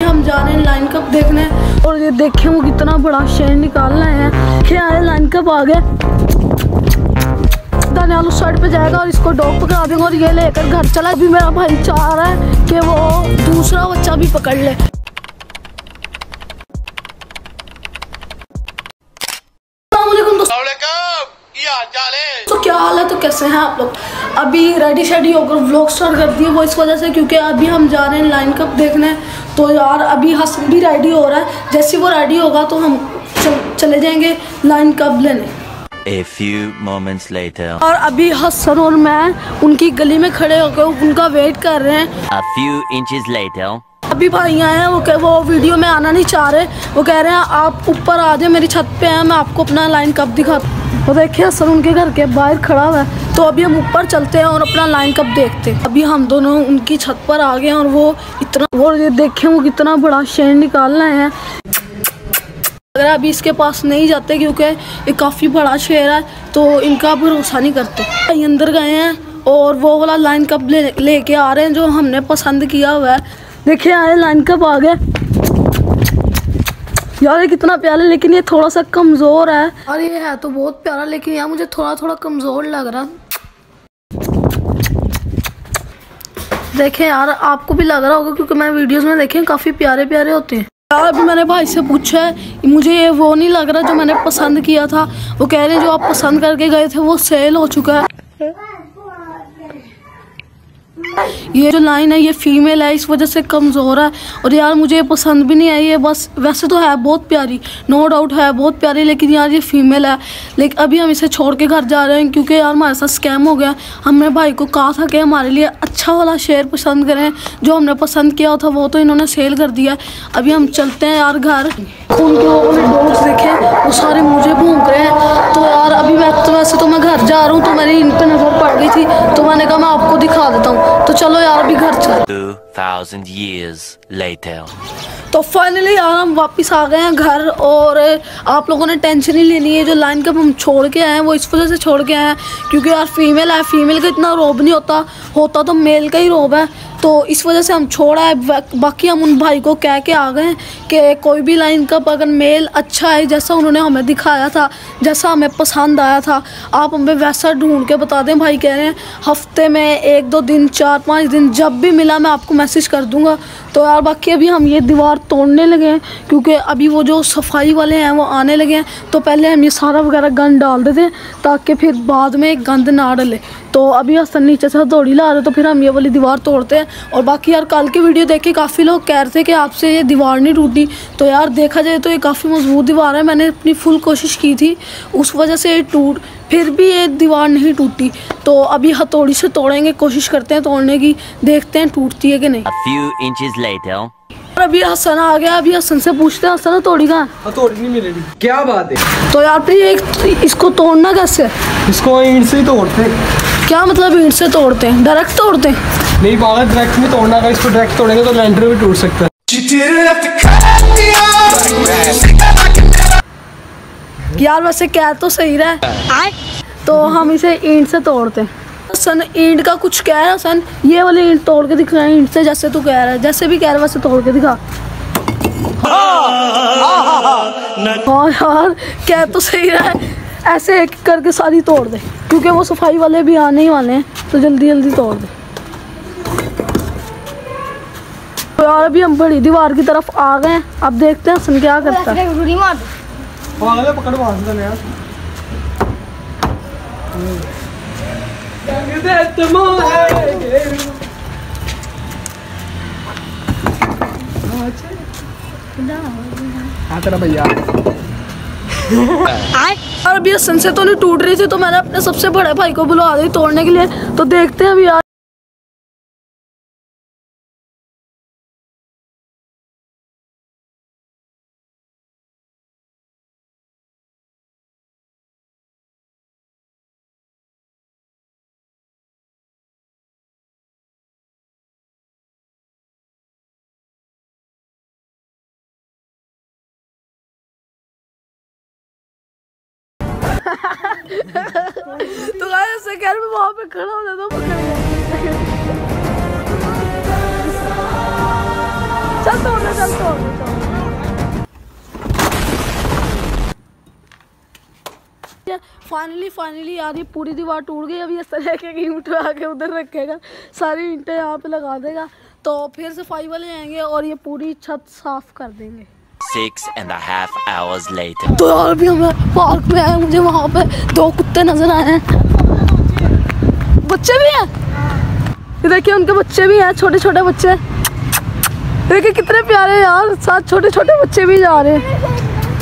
हम जा रहे हैं लाइन कप देखने। और ये देखें वो कितना बड़ा शेर निकाल रहे हैं। क्या है, लाइन कप आ गया। दानियाल उस साइड पे जाएगा और इसको डॉग पकड़ा देंगे और ये लेकर घर चला। अभी मेरा भाई चाह रहा है कि वो दूसरा बच्चा भी पकड़ ले। तो क्या हाल है, तो कैसे हैं आप लोग। अभी रेडी होकर व्लॉग स्टार्ट कर दिए वो इस वजह से क्योंकि अभी हम जा रहे हैं लाइन कप देखने। तो यार अभी हसन भी रेडी हो रहा है, जैसे वो रेडी होगा तो हम चले जाएंगे लाइन कप लेने। A few moments later. और अभी हसन और मैं उनकी गली में खड़े होकर उनका वेट कर रहे हैं। A few inches later. अभी भाई आए हैं, वो वीडियो में आना नहीं चाह रहे। वो कह रहे हैं आप ऊपर आ जाए, मेरी छत पे हैं, मैं आपको अपना लाइन कप दिखाता हूं। तो देखिए हसन उनके घर के बाहर खड़ा हुआ है। तो अभी हम ऊपर चलते हैं और अपना लाइन कप देखते हैं। अभी हम दोनों उनकी छत पर आ गए हैं और वो ये देखें वो कितना बड़ा शेर निकाल रहे हैं। अगर अभी इसके पास नहीं जाते क्योंकि ये काफ़ी बड़ा शेर है तो इनका भरोसा नहीं करते। भाई अंदर गए हैं और वो वाला लाइन कप लेके आ रहे हैं जो हमने पसंद किया हुआ है। देखिए आए लाइन कप आ गए। यार ये कितना प्यारा, लेकिन ये थोड़ा सा कमज़ोर है। और ये है तो बहुत प्यारा, लेकिन यार मुझे थोड़ा कमज़ोर लग रहा। देखें यार आपको भी लग रहा होगा क्योंकि मैं वीडियोस में देखें काफ़ी प्यारे होते हैं। यार अभी मैंने भाई से पूछा है, मुझे ये वो नहीं लग रहा जो मैंने पसंद किया था। वो कह रहे हैं जो आप पसंद करके गए थे वो सेल हो चुका है। ये जो लाइन है ये फीमेल है, इस वजह से कमज़ोर है। और यार मुझे ये पसंद भी नहीं आई है। बस वैसे तो है बहुत प्यारी, नो डाउट है बहुत प्यारी, लेकिन यार ये फीमेल है। लेकिन अभी हम इसे छोड़ के घर जा रहे हैं क्योंकि यार हमारे साथ स्कैम हो गया। हमने भाई को कहा था कि हमारे लिए अच्छा वाला शेर पसंद करें, जो हमने पसंद किया था वो तो इन्होंने सेल कर दिया। अभी हम चलते हैं यार घर। उनके डॉग्स देखे वो सारे मुझे भूख रहे हैं। तो यार अभी वैसे तो मैं घर जा रहा हूँ तो मेरी इन पर नज़र पड़ गई थी तो मैंने कहा मैं आपको दिखा देता हूँ। तो चलो यार अभी घर चल। 2000 years later. तो फाइनली यार हम वापस आ गए हैं घर। और आप लोगों ने टेंशन ही लेनी है, जो लाइन कप हम छोड़ के आए हैं वो इस वजह से छोड़ के आए हैं क्योंकि यार फीमेल है, फीमेल का इतना रोब नहीं होता तो मेल का ही रोब है। तो इस वजह से हम छोड़ा है। बाकी हम उन भाई को कह के आ गए हैं कि कोई भी लाइन कप अगर मेल अच्छा है जैसा उन्होंने हमें दिखाया था, जैसा हमें पसंद आया था, आप हमें वैसा ढूंढ के बता दें। भाई कह रहे हैं हफ्ते में 1-2 दिन 4-5 दिन जब भी मिला मैं आपको मैसेज कर दूंगा। तो यार बाकी अभी हम ये दीवार तोड़ने लगे हैं क्योंकि अभी वो जो सफाई वाले हैं वो आने लगे हैं। तो पहले हम ये सारा वगैरह गंद डाल देते हैं ताकि फिर बाद में गंद ना डले। तो अभी हसन नीचे से हथौड़ी ला रहे तो फिर हम ये वाली दीवार तोड़ते हैं। और बाकी यार कल की वीडियो देख के काफ़ी लोग कह रहे थे कि आपसे ये दीवार नहीं टूटी। तो यार देखा जाए तो ये काफ़ी मजबूत दीवार है, मैंने अपनी फुल कोशिश की थी, उस वजह से ये फिर भी ये दीवार नहीं टूटी। तो अभी हथौड़ी से तोड़ेंगे, कोशिश करते हैं तोड़ने की, देखते हैं टूटती है कि नहीं। A few inches later. और अभी हसन आ गया। अभी हसन से पूछते हैं हसन हथौड़ी कहाँ? हथौड़ी नहीं मिलेगी। क्या बात है। तो यार फिर इसको तोड़ना कैसे? इसको ईंट से ही तोड़ते। क्या मतलब ईंट से तोड़ते हैं? डायरेक्ट तोड़ते हैं? नहीं पागल, डायरेक्ट नहीं तोड़ना का। इसको डायरेक्ट तोड़ेंगे तो लैंडर भी टूट सकता है। यार वैसे क्या तो सही रहा है। तो हम इसे ईंट से तोड़ते हैं। सन ईंट का कुछ कह रहा है सन, ये वाली ईंट तोड़ के दिखा है ईंट से, जैसे तू कह रहा है, जैसे भी कह रहा है वैसे तोड़ के दिखा। हाँ यार क्या तो सही रहा है, ऐसे एक करके सारी तोड़ दे क्योंकि वो सफाई वाले भी आने ही वाले हैं तो जल्दी तोड़ दे। तो यार अभी हम बड़ी दीवार की तरफ आ गए हैं, अब देखते हैं हसन क्या करता है। भैया और अभी हसन से तो नहीं टूट रही थी तो मैंने अपने सबसे बड़े भाई को बुलवा दी तोड़ने के लिए। तो देखते हैं अभी यार। तो ऐसे कह रहे वहाँ पे खड़ा हो जाता। चल तोड़ दे, चल तोड़ दे, चल। फाइनली यार ये पूरी दीवार टूट गई। अभी इस तरह के ईंट आके उधर रखेगा, सारी ईंटें यहाँ पे लगा देगा, तो फिर सफाई वाले आएंगे और ये पूरी छत साफ कर देंगे। 6.5 hours later. तो यार अभी हम पार्क में आए, मुझे वहाँ पे 2 कुत्ते नजर आए हैं, बच्चे भी हैं, ये देखिए उनके बच्चे भी हैं, छोटे छोटे बच्चे, देखिए कितने प्यारे यार, साथ छोटे छोटे बच्चे भी जा रहे हैं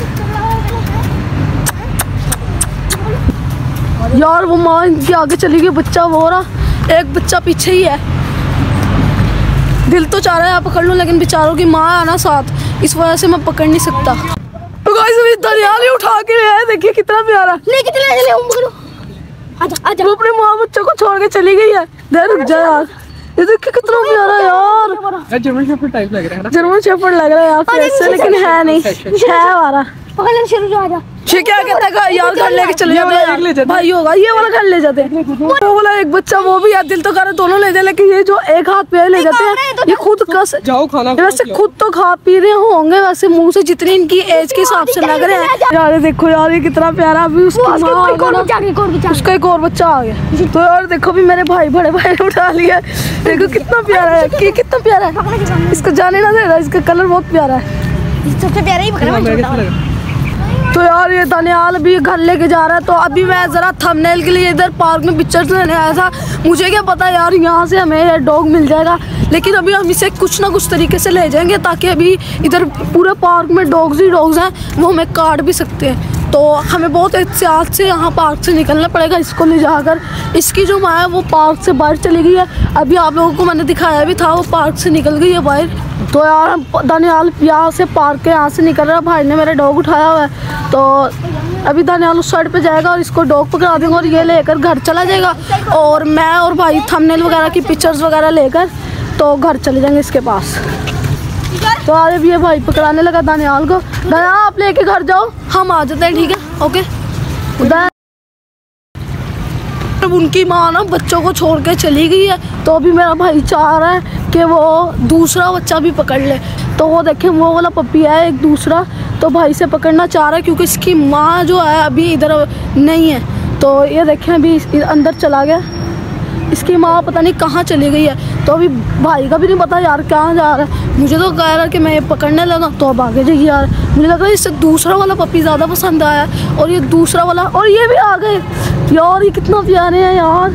यार। वो माँ इनके आगे चली गई, बच्चा वो रहा, एक बच्चा पीछे ही है। दिल तो चाह रहा है पकड़ लूं, लेकिन बेचारों की माँ है ना साथ, इस वजह से मैं पकड़ नहीं सकता। तो गाइस अभी दरियाल ही उठा के ले आए, देखिए कितना प्यारा, लेके चले आजा। वो अपने माँ बच्चों को छोड़ के चली गई है। रुक जा यार, ये देखिए कितना प्यारा यार, जर्मन शेफर्ड टाइप लग रहा है ना, जर्मन शेफर्ड लग रहा है यार फेस से, लेकिन है नहीं, है हमारा। ये क्या कहता है यार, घर लेके चले जाते भाई, होगा ये वाला घर ले जाते, वो वाला एक बच्चा वो भी यार, दिल तो कर रहा दोनों ले जाए, लेकिन ये जो एक हाथ पे ले जाते हैं, ये खुद जाओ खाना, वैसे खुद तो खा पी रहे होंगे, वैसे मुंह से जितनी इनकी एज के हिसाब से लग रहे हैं यार। देखो यार ये कितना प्यारा, अभी उसका एक और बच्चा आ गया। तो यार देखो भी मेरे भाई बड़े भाई ने उठा लिया, देखो कितना प्यारा है, कितना प्यारा है, इसको जाने ना दे रहा, इसका कलर बहुत प्यारा है, सबसे प्यारा ही। तो यार ये दानियाल भी घर लेके जा रहा है, तो अभी मैं ज़रा थंबनेल के लिए इधर पार्क में पिक्चर्स लेने आया था। मुझे क्या पता यार यहाँ से हमें ये डॉग मिल जाएगा, लेकिन अभी हम इसे कुछ ना कुछ तरीके से ले जाएंगे, ताकि अभी इधर पूरे पार्क में डॉग्स ही डॉग्स हैं, वो हमें काट भी सकते हैं। तो हमें बहुत एहतियात से यहाँ पार्क से निकलना पड़ेगा इसको ले जाकर। इसकी जो माँ है वो पार्क से बाहर चली गई है, अभी आप लोगों को मैंने दिखाया भी था, वो पार्क से निकल गई है बाहर। तो यार हम दानियाल यहाँ से पार्क के यहाँ से निकल रहा है, भाई ने मेरा डॉग उठाया हुआ है, तो अभी दानियाल उस साइड पे जाएगा और इसको डॉग पकड़ा देंगे और ये लेकर घर चला जाएगा, और मैं और भाई थंबनेल वगैरह की पिक्चर्स वगैरह लेकर तो घर चले जाएंगे इसके पास। तो आज भी ये भाई पकड़ाने लगा दानियाल को, दानियाल आप लेके घर जाओ, हम आ जाते हैं, ठीक है ओके। उधर उनकी माँ ना बच्चों को छोड़ के चली गई है, तो अभी मेरा भाई चाह रहा है कि वो दूसरा बच्चा भी पकड़ ले। तो वो देखें वो वाला पप्पी है एक दूसरा, तो भाई से पकड़ना चाह रहा है, क्योंकि इसकी माँ जो है अभी इधर नहीं है। तो ये देखें अभी अंदर चला गया, इसकी माँ पता नहीं कहाँ चली गई है, तो अभी भाई का भी नहीं पता यार कहाँ जा रहा है। मुझे तो कह रहा है कि मैं ये पकड़ने लगा, तो अब आगे जाइए यार, मुझे लगा इससे दूसरा वाला पप्पी ज़्यादा पसंद आया, और ये दूसरा वाला, और ये भी आ गए यार, ये कितना प्यारे हैं यार।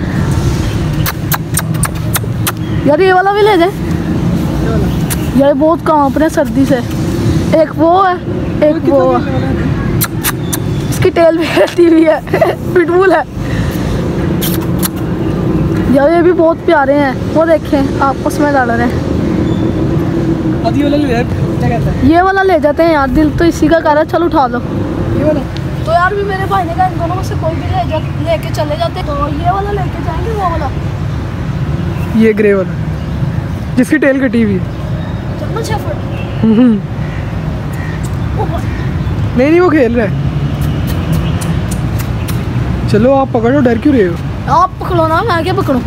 यार ये वाला भी ले जाए यार, बहुत कांप रहे सर्दी से। एक वो है, एक वो है, इसकी टेल भी कटी हुई है, पिटबुल है यार, ये भी बहुत प्यारे हैं। वो देखें आपस में लड़ रहे हैं। ये वाला ले जाते हैं यार, दिल तो इसी का कर रहा है, चल उठा लो ये वाला। तो यार भी मेरे भाई ने कहा इन दोनों में से कोई भी लेके चले जाते, तो ये वाला लेके जाएंगे, वो वाला, ये ग्रे वाला जिसकी टेल कटी हुई है, जर्मन शेफर्ड। नहीं वो खेल रहा है। चलो आप पकड़ो, डर क्यों रहे हो? आप पकड़ो ना, मैं क्या पकड़ूं?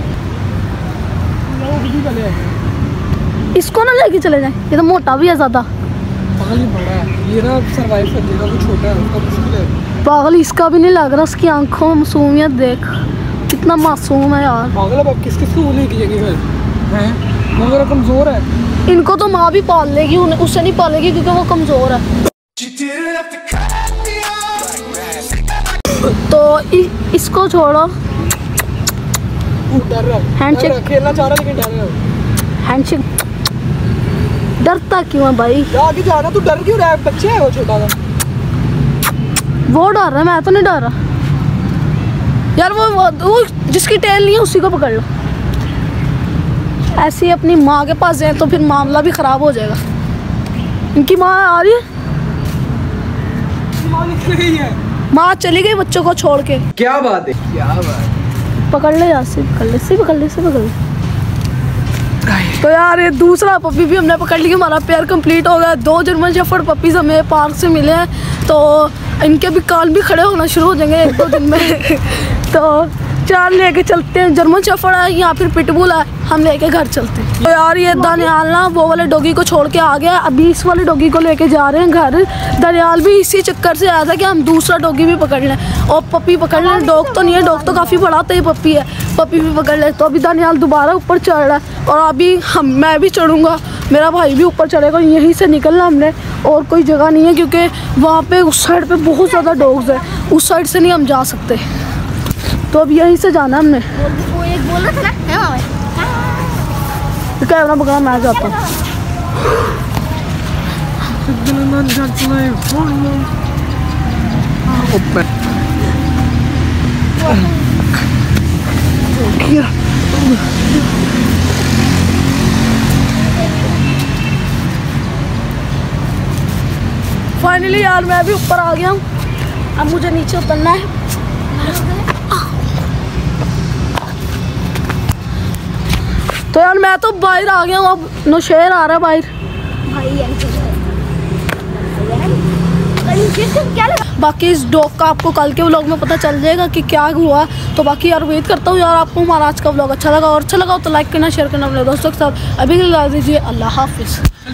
इसको ना लेके चले जाए, ये तो मोटा भी है ज़्यादा। पागल ही बड़ा है ये ना, सर्वाइव कर लेगा, वो छोटा है उसका मुश्किल है। पागल इसका भी नहीं लग रहा, उसकी आंखों में मासूमियत देख, कितना मासूम है यार। पागल अब किस किस को लेके जाएंगे घर हैं, वो मेरा कमज़ोर है। इनको तो माँ भी पाल लेगी, उससे नहीं पालेगी क्योंकि वो कमज़ोर है। तो इसको छोड़ो, डर रहा है, हैंडशेक खेलना चाह रहा है लेकिन डर रहा है। हैंडशेक डरता क्यों है भाई? आगे जाना, तू डर क्यों रहा है? बच्चे है वो छोटा सा, वो डर रहा है, मैं तो नहीं डर रहा यार। वो जिसकी टेल नहीं है उसी को पकड़ लो। ऐसे ही अपनी माँ के पास जाए तो फिर मामला भी ख़राब हो जाएगा। इनकी माँ आ रही है, माँ निकल गई है, माँ चली गई बच्चों को छोड़ के। क्या बात है, क्या बात। पकड़ ले यार, से पकड़ ले, से पकड़ ले, से पकड़ ले। तो यार ये दूसरा पपी भी हमने पकड़ लिया, हमारा पेयर कंप्लीट हो गया। 2 जर्मन शेफर्ड पपीज़ हमें पार्क से मिले हैं, तो इनके भी कान भी खड़े होना शुरू हो जाएंगे 1-2 दिन में। तो यार लेके चलते हैं, जर्मन शेफर्ड है या फिर पिटबुल है, हम लेके घर चलते हैं। तो यार ये दनियाल ना वो वाले डॉगी को छोड़ के आ गया, अभी इस वाले डॉगी को लेके जा रहे हैं घर। दनियाल भी इसी चक्कर से आया था कि हम दूसरा डॉगी भी पकड़ लें और पपी पकड़ लें। डॉग तो नहीं है, डॉग तो काफ़ी बड़ा था, ये पपी है, पपी भी पकड़ ले। तो अभी दनियाल दोबारा ऊपर चढ़ रहा है और अभी मैं भी चढ़ूँगा, मेरा भाई भी ऊपर चढ़ेगा। यहीं से निकलना हमने, और कोई जगह नहीं है क्योंकि वहाँ पे उस साइड पे बहुत ज़्यादा डॉग्स है, उस साइड से नहीं हम जा सकते। तो अब यहीं से जाना हमने। वो एक बोल रहा था ना, है कैमरा पकड़ा, मैं जाता हूँ। फाइनली यार मैं भी ऊपर आ गया हूँ, अब मुझे नीचे उतरना है। तो यार मैं तो बाहर आ गया हूँ, अब नौशेर आ रहा है बाहर। बाकी इस डॉग का आपको कल के व्लॉग में पता चल जाएगा कि क्या हुआ। तो बाकी यार वेट करता हूँ यार आपको हमारा आज का व्लॉग अच्छा लगा, और अच्छा लगा हो तो लाइक करना, शेयर करना अपने दोस्तों के साथ। अभी के लिए दीजिए, अल्लाह हाफिज़।